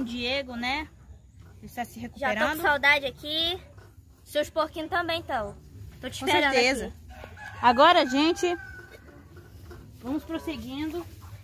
Diego, né? Ele está se Já recuperando. tô com saudade aqui. Seus porquinhos também estão. Tô te Com esperando certeza. aqui. Agora, gente, vamos prosseguindo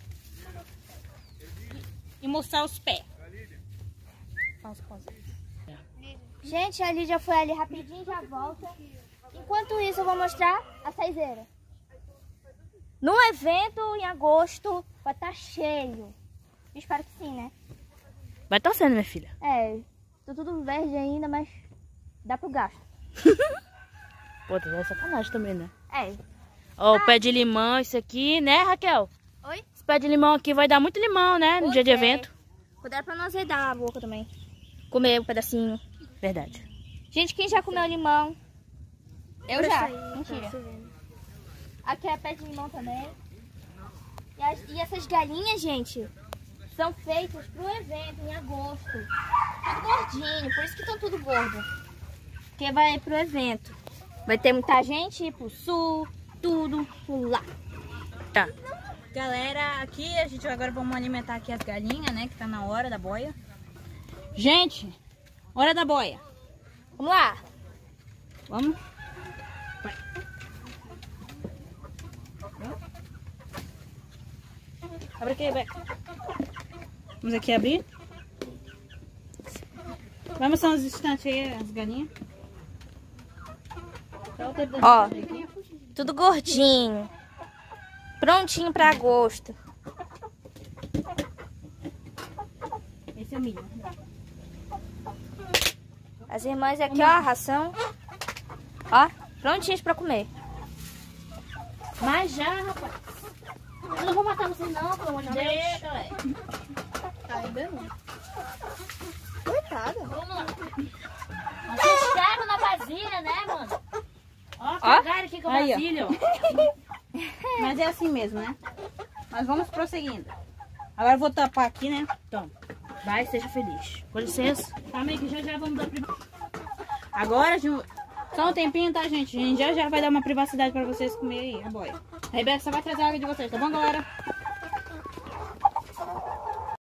e mostrar os pés. Pausa. Gente, a Lídia foi ali rapidinho e já volta. Enquanto isso, eu vou mostrar a saizeira. No evento, em agosto, vai estar cheio. Espero que sim, né? Vai torcendo, minha filha. É, tô tudo verde ainda, mas dá pro gasto. Pô, tá sacanagem também, né? É. Ó, o pé de limão, isso aqui, né, Raquel? Oi? Esse pé de limão aqui vai dar muito limão, né? No dia de evento. Cuidado pra não azedar a boca também. Comer um pedacinho. Verdade. Gente, quem já comeu limão? Eu já. Mentira. Aqui é pé de limão também. E essas galinhas, gente, são feitas pro evento em agosto. Tudo gordinho, por isso que estão tudo gordo. Porque vai pro evento. Vai ter muita gente pro sul, tudo por lá. Tá. Galera, aqui a gente agora vamos alimentar aqui as galinhas, né? Que tá na hora da boia. Gente, hora da boia. Vamos lá. Vamos? Abre aqui, Beca. Vamos aqui abrir. Vai mostrar uns instantes aí, as galinhas. Ó, tudo gordinho. Prontinho pra agosto. Esse é o milho. As irmãs aqui, ó, a ração. Ó, prontinhas pra comer. Mas já, rapaz. Eu não vou matar vocês não, pelo amor de Deus. Deixa, velho. Tá ainda não. Coitada. Vamos lá. Vocês cagam na vasilha, né, mano? Ó, Ó. cagaram aqui com a Aí, ó. vasilha, ó. Mas é assim mesmo, né? Mas vamos prosseguindo. Agora eu vou tapar aqui, né? Então, vai, seja feliz. Com licença. Calma aí que já vamos dar privacidade. Agora, só um tempinho, tá, gente? A gente já vai dar uma privacidade pra vocês comer aí, a boia. A Rebeca só vai trazer a água de vocês, tá bom, galera?